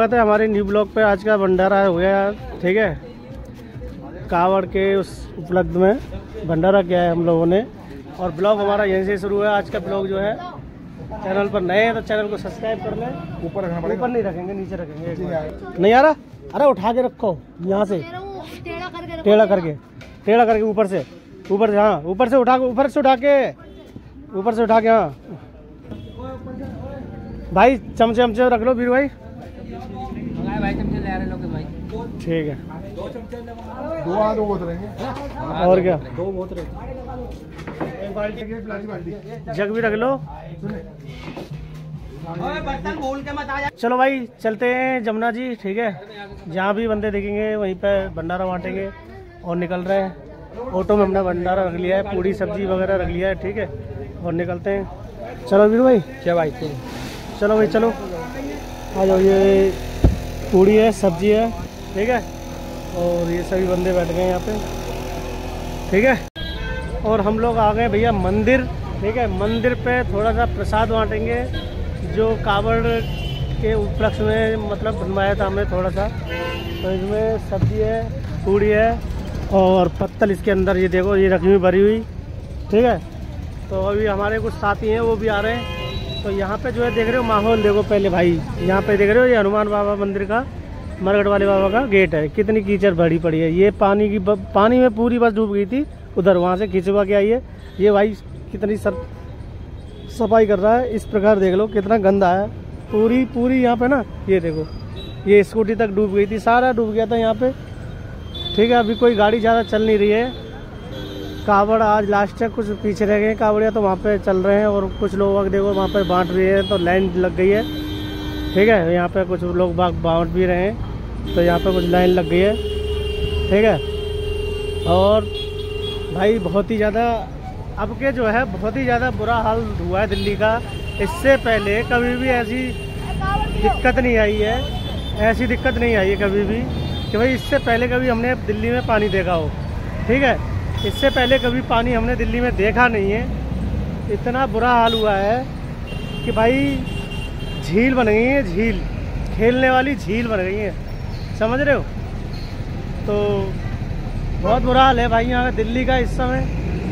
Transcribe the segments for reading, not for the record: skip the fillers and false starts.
स्वागत है हमारे न्यू ब्लॉग पे। आज का भंडारा हो गया, ठीक है। कावड़ के उस उपलब्ध में भंडारा किया है हम लोगों ने, और ब्लॉग हमारा यहीं से शुरू है। आज का ब्लॉग जो है, चैनल पर नए हैं तो चैनल को सब्सक्राइब कर लें। ऊपर नहीं रखेंगे, नीचे रखेंगे। नहीं आ रहा? अरे उठा के रखो यहाँ से, टेढ़ा करके ऊपर से हाँ, ऊपर से उठा के हाँ भाई। चमचे रख लो वीर भाई। भाई चमचे ले रहे लोग भाई। ठीक है, दो बोतलें और क्या, दो बोतलें, एक बाल्टी जग भी रख लो। बर्तन भूल के मत आ जा। चलो भाई चलते हैं जमुना जी, ठीक है। जहाँ भी बंदे देखेंगे वहीं पे भंडारा बांटेंगे और निकल रहे हैं। ऑटो में हमने भंडारा रख लिया है, पूड़ी सब्जी वगैरह रख लिया है, ठीक है, और निकलते हैं। चलो वीर भाई, क्या भाई? चलो भाई चलो आ जाओ। ये पूड़ी है, सब्जी है, ठीक है, और ये सभी बंदे बैठ गए यहाँ पे, ठीक है। और हम लोग आ गए भैया मंदिर, ठीक है। मंदिर पे थोड़ा सा प्रसाद बांटेंगे जो कावड़ के उपलक्ष्य में मतलब बनवाया था हमने थोड़ा सा। तो इसमें सब्जी है, पूड़ी है और पत्तल इसके अंदर, ये देखो ये रखी हुई भरी हुई, ठीक है। तो अभी हमारे कुछ साथी हैं वो भी आ रहे हैं। तो यहाँ पे जो है देख रहे हो माहौल देखो पहले भाई। यहाँ पे देख रहे हो ये हनुमान बाबा मंदिर का, मरगढ़ वाले बाबा का गेट है। कितनी कीचड़ भरी पड़ी है। ये पानी में पूरी बस डूब गई थी उधर, वहाँ से खिंचवा के आई है। ये भाई कितनी सफाई कर रहा है। इस प्रकार देख लो कितना गंदा है पूरी यहाँ पे ना। ये देखो ये स्कूटी तक डूब गई थी, सारा डूब गया था यहाँ पे, ठीक है। अभी कोई गाड़ी ज़्यादा चल नहीं रही है। कावड़ आज लास्ट है, कुछ पीछे रह गए कावड़िया, तो वहाँ पे चल रहे हैं। और कुछ लोग देखो वहाँ पे बांट रहे हैं, तो लाइन लग गई है, ठीक है। यहाँ पे कुछ लोग बांट भी रहे हैं, तो यहाँ पे कुछ लाइन लग गई है, ठीक है। और भाई बहुत ही ज़्यादा अब के जो है बहुत ही ज़्यादा बुरा हाल हुआ है दिल्ली का। इससे पहले कभी भी ऐसी दिक्कत नहीं आई है, कभी भी कि भाई इससे पहले कभी हमने दिल्ली में पानी देखा हो, ठीक है। इससे पहले कभी पानी हमने दिल्ली में देखा नहीं है। इतना बुरा हाल हुआ है कि भाई झील बन गई है, झील खेलने वाली झील बन गई है, समझ रहे हो। तो बहुत बुरा हाल है भाई यहाँ का दिल्ली का इस समय।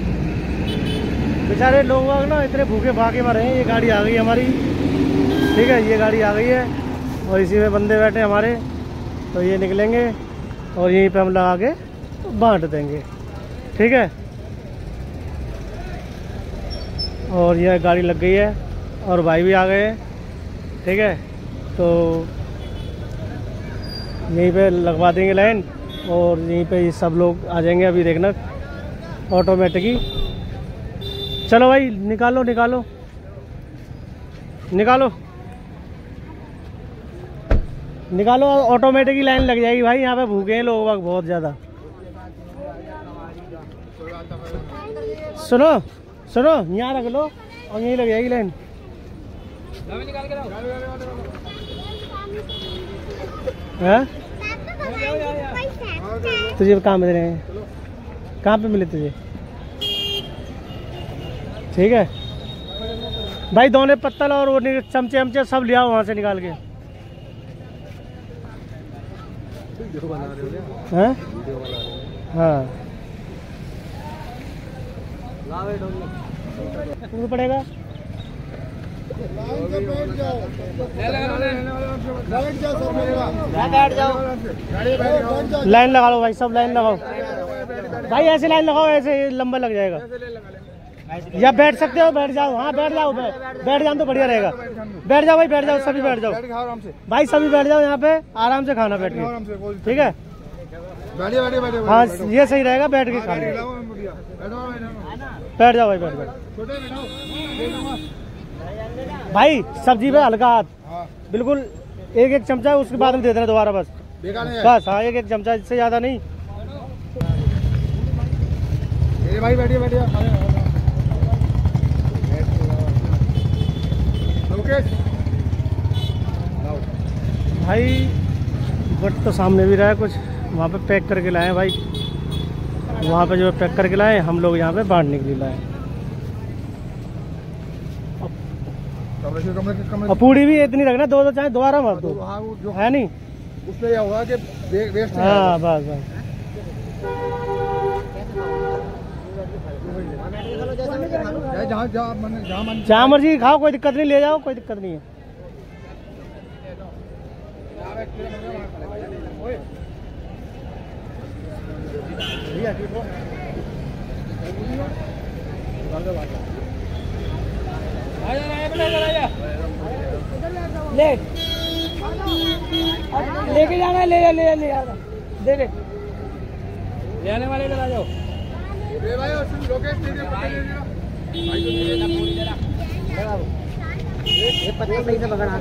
बेचारे लोग ना इतने भूखे भागे मरे हैं। ये गाड़ी आ गई हमारी, ठीक है, ये गाड़ी आ गई है और इसी में बंदे बैठे हमारे। तो ये निकलेंगे और यहीं पे हम लगा के बांट देंगे, ठीक है। और यह गाड़ी लग गई है और भाई भी आ गए हैं, ठीक है। तो यहीं पे लगवा देंगे लाइन और यहीं पे ये सब लोग आ जाएंगे। अभी देखना ऑटोमेटिक ही। चलो भाई निकालो ऑटोमेटिक ही लाइन लग जाएगी भाई। यहाँ पे भूखे हैं लोग बहुत ज़्यादा। सुनो यहाँ रख लो और यहीं लग जाएगी लाइन। है तुझे कहाँ मिल रहे हैं? कहाँ पे मिले तुझे? ठीक है भाई, दोने पत्तल और वो चमचे सब लिया वहाँ से निकाल के। हैं? हाँ तुमको पड़ेगा। लाइन लगा लो भाई, सब लाइन लगाओ भाई, ऐसे लाइन लगाओ, ऐसे लंबा लग जाएगा। या बैठ सकते हो, बैठ जाओ। हाँ बैठ जाओ तो बढ़िया रहेगा। बैठ जाओ भाई, बैठ जाओ, सभी बैठ जाओ भाई, सभी बैठ जाओ यहाँ पे आराम से खाना बैठ के, ठीक है। हाँ ये सही रहेगा, बैठ के खाना। बैठ जाओ भाई, बैठ भाई। सब्जी पे हल्का हाथ, बिल्कुल एक चमचा, उसके बाद में दे देना दोबारा बस। हाँ एक चमचा, इससे ज्यादा नहीं। भाई बैठिए भाई। बट तो सामने भी रहा है कुछ, वहाँ पे पैक करके लाए भाई। वहाँ पे जो पैक करके लाए, हम लोग यहाँ पे बांटने के लिए लाए। कमरे और पूड़ी भी इतनी रखना, दो दो चाहे दोबारा मत दो, हाँ वो जो है नहीं। उसमें यह होगा कि वेस्ट है। हाँ बस बस। जहाँ मर्जी खाओ, कोई दिक्कत नहीं, ले जाओ, कोई दिक्कत नहीं है। लेके जाना है, ले जा दे दे, ले आने वाले इधर आ जाओ। ये पत्ते सही से पकड़ा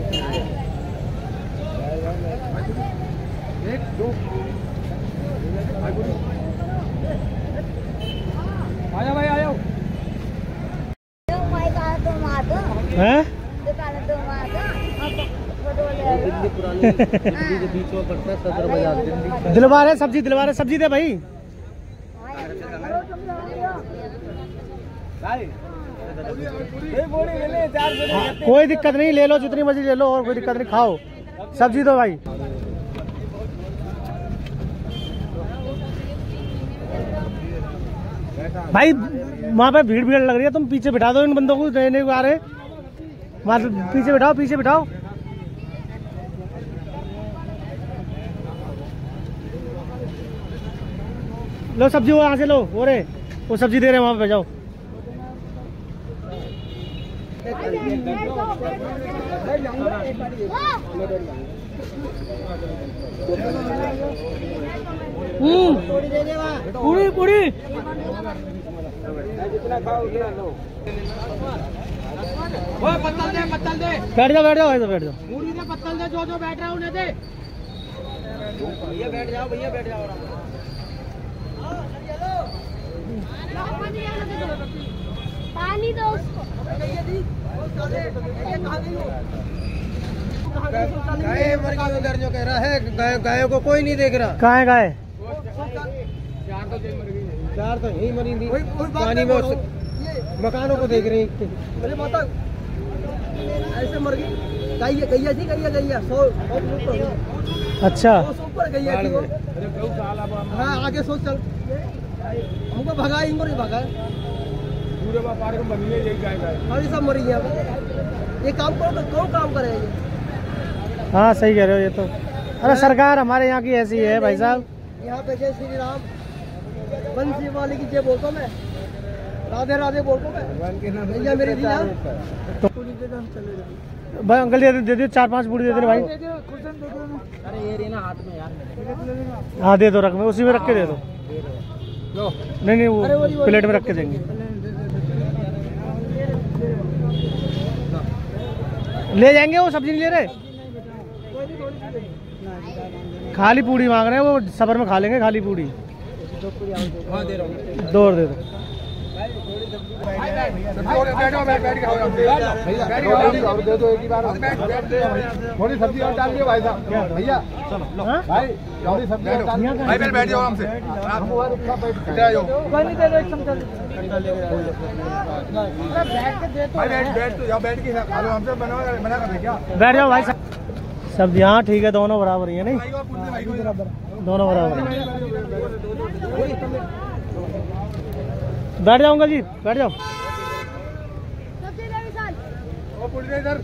एक दो आ जाओ भाई, आ जाओ। हैं? दिल्ली पुरानी दिल्ली के बीच में पड़ता है, सदर बाजार दिल्ली। दिलवारे सब्जी, दिलवारे सब्जी दे भाई। कोई दिक्कत नहीं, ले लो जितनी मर्जी ले लो, और कोई दिक्कत नहीं, खाओ सब्जी दो भाई। भाई वहाँ पे भीड़ भीड़ लग रही है, तुम पीछे बिठा दो इन बंदों को, देने को आ रहे। वहाँ पीछे बिठाओ, पीछे बिठाओ। लो सब्जी, वो यहाँ से लो, वो रे वो सब्जी दे रहे हैं, वहाँ पे जाओ। पूरी पूरी जितना खाओ उतना लो। वो पत्तल दे, पत्तल दे। बैठ जाओ, बैठ जाओ, ऐसे बैठ जाओ। पूरी दे, पत्तल दे, जो जो बैठ रहा है उन्हें दे। भैया बैठ जाओ, भैया बैठ जाओ। पानी दो उसको। कह रहा है गायों को कोई नहीं देख रहा। कहाँ है गाय? चार तो यही मरी थी पानी में, मकानों को देख रही हैं। अरे माता ऐसे मर गई, गैया गैया थी, गैया गैया 100 अच्छा, ऊपर गैया थी वो। हाँ आगे सोच चल, हमको भगा, इनको नहीं भगा, पूरे पार्क में बनी है, अरे सब मरी गया। ये काम कौन काम करे ये? हाँ सही कह रहे हो ये तो। अरे सरकार हमारे यहाँ की ऐसी है भाई साहब। यहाँ पे जय श्री राम, बंसी वाले की जय बोलता मैं, राधे राधे बोलता मैं। भैया मेरे दिया भाई, अंकल दे दो 4-5 बूढ़ी दे दे भाई। अरे ये ना हाथ में यार। हाँ दे दो, रख में उसी में रख के दे दो। नहीं नहीं, वो प्लेट में रख के देंगे। ले जाएंगे, वो सब्जी नहीं ले रहे, खाली पूड़ी मांग रहे हैं, वो सबर में खा लेंगे खाली पूड़ी। दो और दे दो। थोड़ी सब्जी और डाल दियो भाई साहब। भैया भाई थोड़ी सब्जी और डाल दियो भाई, पहले बैठ जाओ हमसे। हम और अच्छा बैठ जाओ पानी दे दो एक चमचा। भाई बैठ तो जाओ, बैठ के खा लो, हमसे बना कर दे क्या? बैठ जाओ भाई साहब। सब्जी हाँ ठीक है, दोनों बराबर ही है। नहीं दोनों बराबर है। बैठ जाऊंगा जी, बैठ जाओ। इधर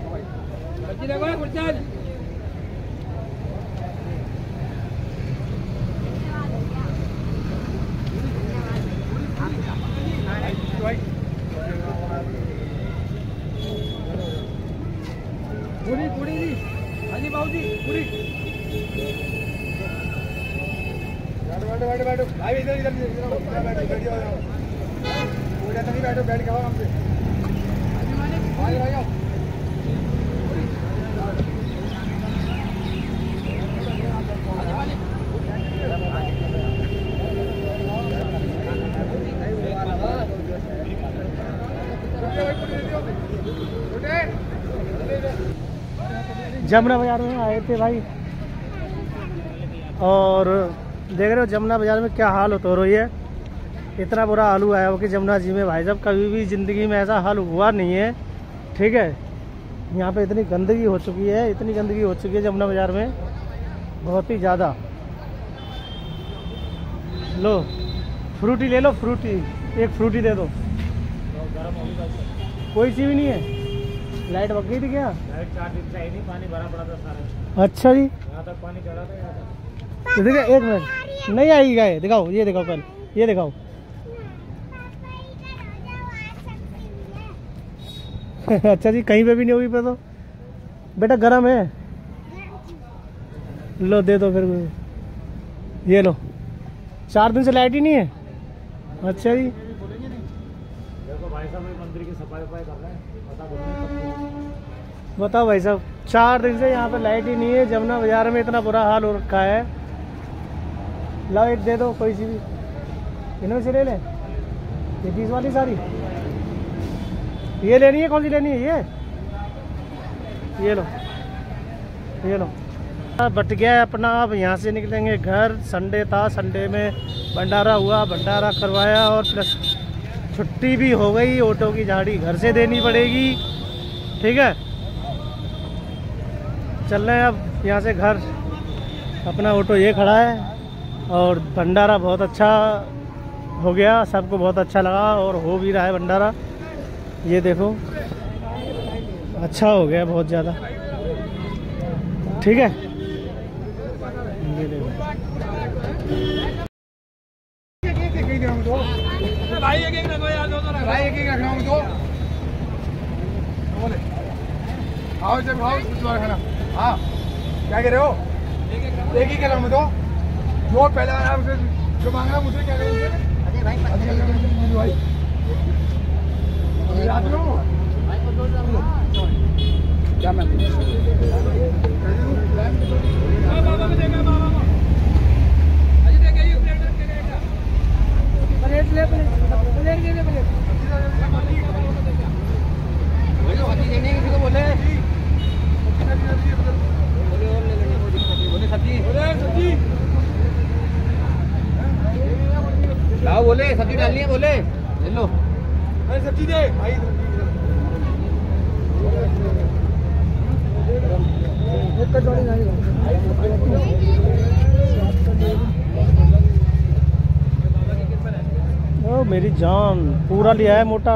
पूरी पूरी जी, हाँ जी बाबू जी, पूरी। बैठो भाई, इधर इधर बैठो, पूरा नहीं बैठो, बैठ के आओ हमसे। भाई जमुना बाजार में आए थे भाई, और देख रहे हो जमुना बाजार में क्या हाल होता रही है। इतना बुरा हाल हुआ है कि जमुना जी में भाई साहब कभी भी ज़िंदगी में ऐसा हाल हुआ नहीं है ठीक है। यहाँ पे इतनी गंदगी हो चुकी है, इतनी गंदगी हो चुकी है जमुना बाज़ार में, बहुत ही ज़्यादा। लो फ्रूटी ले लो, फ्रूटी एक फ्रूटी दे दो। कोई चीज़ भी नहीं है। लाइट भग गई थी क्या? लाइट 4 दिन से ही नहीं, पानी भरा पड़ा था सारा। अच्छा जी, यहाँ तक पानी चढ़ा था यहाँ तक। देखिए एक मिनट, नहीं आएगी गाय, दिखाओ, ये दिखाओ पहले, ये दिखाओ। अच्छा जी, कहीं पे भी नहीं होगी पे तो बेटा, गरम है। लो दे दो फिर, ये लो। 4 दिन से लाइट ही नहीं है। अच्छा जी, देखो भाई साहब मंदिर की सफाई कर रहे हैं, बताओ भाई साहब, 4 दिन से यहाँ पे लाइट ही नहीं है। जमुना बाजार में इतना बुरा हाल हो रखा है। लाओ एक दे दो, कोई सी भी, इनमें से ले ले। ये 20 वाली सारी ये लेनी है, कौन सी लेनी है? ये लो, ये लो। बट गया है अपना। अब यहाँ से निकलेंगे घर। संडे था, संडे में भंडारा हुआ, भंडारा करवाया और प्लस छुट्टी भी हो गई। ऑटो की झाड़ी घर से देनी पड़ेगी, ठीक है। चल रहे हैं अब यहाँ से घर। अपना ऑटो ये खड़ा है और भंडारा बहुत अच्छा हो गया, सबको बहुत अच्छा लगा और हो भी रहा है भंडारा। ये देखो, अच्छा हो गया बहुत ज़्यादा, ठीक है। ये देखो भाई एक एक रखना दो। आओ जब आओ खाना। हाँ क्या कह रहे हो? एक ही कलर में दो। जो पहले आया उसे जो मांगना मुझे क्या करेंगे भाई? याद लो क्या मैं लाओ, बोले सब्जी डालनी है, बोले ले लो। सब्जी दे भाई। ओ मेरी जान, पूरा लिया है मोटा।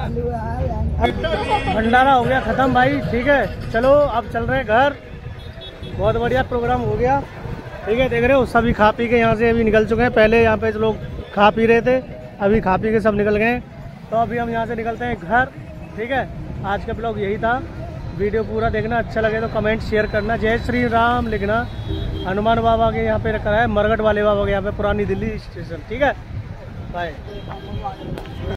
भंडारा हो गया खत्म भाई, ठीक है। चलो अब चल रहे हैं घर। बहुत बढ़िया प्रोग्राम हो गया, ठीक है। देख रहे हो सभी खा पी के यहाँ से अभी निकल चुके हैं। पहले यहाँ पे लोग खा पी रहे थे, अभी खा पी के सब निकल गए। तो अभी हम यहाँ से निकलते हैं घर, ठीक है। आज का ब्लॉग यही था। वीडियो पूरा देखना, अच्छा लगे तो कमेंट शेयर करना। जय श्री राम लिखना। हनुमान बाबा के यहाँ पे रखा है, मरघट वाले बाबा के यहाँ पे, पुरानी दिल्ली स्टेशन, ठीक है। बाय।